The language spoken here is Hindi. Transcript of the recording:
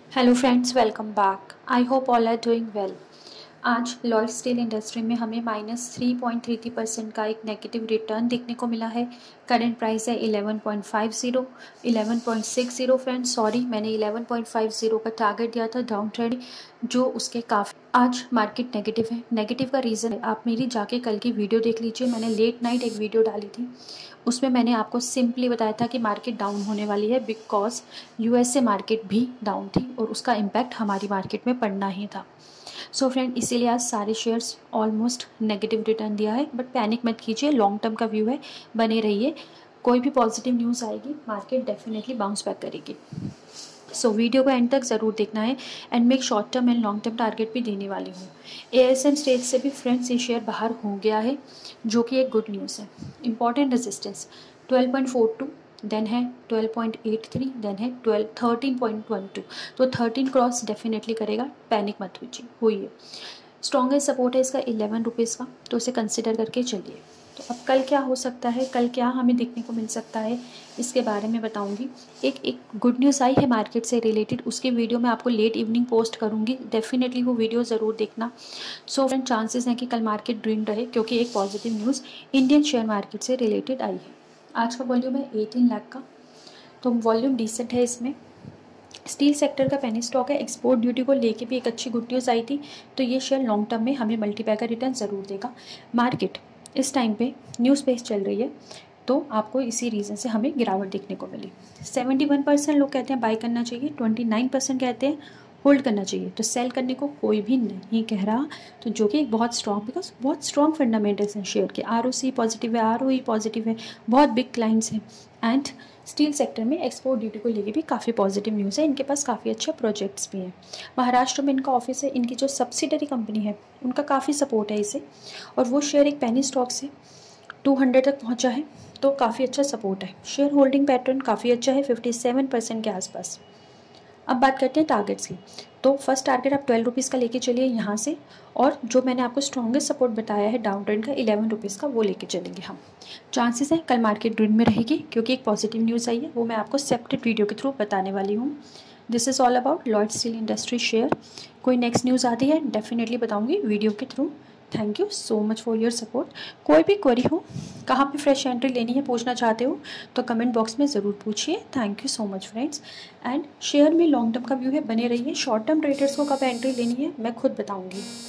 Hello friends, welcome back. I hope all are doing well. आज लॉयड स्टील इंडस्ट्री में हमें -3.33% का एक नेगेटिव रिटर्न देखने को मिला है। करंट प्राइस है 11.50 11.60। फ्रेंड्स सॉरी, मैंने 11.50 का टारगेट दिया था डाउन ट्रेंड, जो उसके काफ़ी आज मार्केट नेगेटिव है। नेगेटिव का रीज़न है, आप मेरी जाके कल की वीडियो देख लीजिए। मैंने लेट नाइट एक वीडियो डाली थी, उसमें मैंने आपको सिंपली बताया था कि मार्केट डाउन होने वाली है बिकॉज यूएसए मार्केट भी डाउन थी और उसका इम्पैक्ट हमारी मार्केट में पड़ना ही था। सो फ्रेंड, इसीलिए आज सारे शेयर्स ऑलमोस्ट नेगेटिव रिटर्न दिया है। बट पैनिक मत कीजिए, लॉन्ग टर्म का व्यू है, बने रहिए। कोई भी पॉजिटिव न्यूज़ आएगी, मार्केट डेफिनेटली बाउंस बैक करेगी। सो वीडियो को एंड तक ज़रूर देखना है एंड मैं एक short term and long term target भी देने वाली हूँ। एएसएम स्टेज से भी फ्रेंड्स ये शेयर बाहर हो गया है, जो कि एक गुड न्यूज़ है। इंपॉर्टेंट रेजिस्टेंस 12.42, देन है 12.83, देन है 13.12। तो 13 क्रॉस डेफिनेटली करेगा, पैनिक मत होइए। स्ट्रॉन्गेस्ट सपोर्ट है इसका 11 रुपीज़ का, तो उसे कंसिडर करके चलिए। तो अब कल क्या हो सकता है, कल क्या हमें देखने को मिल सकता है, इसके बारे में बताऊंगी। एक गुड न्यूज़ आई है मार्केट से रिलेटेड, उसकी वीडियो मैं आपको लेट इवनिंग पोस्ट करूंगी, डेफिनेटली वो वीडियो ज़रूर देखना। सो फ्रेंड, चांसेस हैं कि कल मार्केट ड्रीम रहे, क्योंकि एक positive news Indian share market से रिलेटेड आई है। आज का वॉल्यूम है 18 लाख का, तो वॉल्यूम डिसेंट है इसमें। स्टील सेक्टर का पेनी स्टॉक है। एक्सपोर्ट ड्यूटी को लेके भी एक अच्छी गुड न्यूज़ आई थी, तो ये शेयर लॉन्ग टर्म में हमें मल्टीपैर का रिटर्न ज़रूर देगा। मार्केट इस टाइम पे न्यूज़ बेस चल रही है, तो आपको इसी रीज़न से हमें गिरावट देखने को मिली। 71% लोग कहते हैं बाय करना चाहिए, 29% कहते हैं होल्ड करना चाहिए। तो सेल करने को कोई भी नहीं कह रहा, तो जो कि एक बहुत स्ट्रॉन्ग, बिकॉज बहुत स्ट्रॉन्ग फंडामेंटल्स हैं शेयर के। ROC पॉजिटिव है, ROE पॉजिटिव है, बहुत बिग क्लाइंट्स हैं एंड स्टील सेक्टर में एक्सपोर्ट ड्यूटी को लेके भी काफ़ी पॉजिटिव न्यूज़ है। इनके पास काफ़ी अच्छे प्रोजेक्ट्स भी हैं। महाराष्ट्र में इनका ऑफिस है, इनकी जो सब्सिडरी कंपनी है उनका काफ़ी सपोर्ट है इसे, और वो शेयर एक पेनी स्टॉक से 200 तक पहुंचा है, तो काफ़ी अच्छा सपोर्ट है। शेयर होल्डिंग पैटर्न काफ़ी अच्छा है, 57% के आसपास। अब बात करते हैं टारगेट्स की। तो फर्स्ट टारगेट आप 12 रुपीज़ का लेके चलिए यहाँ से, और जो मैंने आपको स्ट्रॉन्गेस्ट सपोर्ट बताया है डाउन ट्रेंड का 11 रुपीज़ का, वो लेके चलेंगे हम। चांसेस हैं कल मार्केट ग्रीन में रहेगी, क्योंकि एक पॉजिटिव न्यूज़ आई है, वो मैं आपको सेपरेट वीडियो के थ्रू बताने वाली हूँ। This is all about Lloyds steel industry share. कोई नेक्स्ट न्यूज़ आती है डेफिनेटली बताऊँगी वीडियो के through. Thank you so much for your support. कोई भी क्वेरी हो, कहाँ पे फ्रेश एंट्री लेनी है, पूछना चाहते हो तो कमेंट बॉक्स में ज़रूर पूछिए। Thank you so much friends. And share में लॉन्ग टर्म का व्यू है, बने रहिए। शॉर्ट टर्म ट्रेडर्स को कब एंट्री लेनी है मैं खुद बताऊँगी।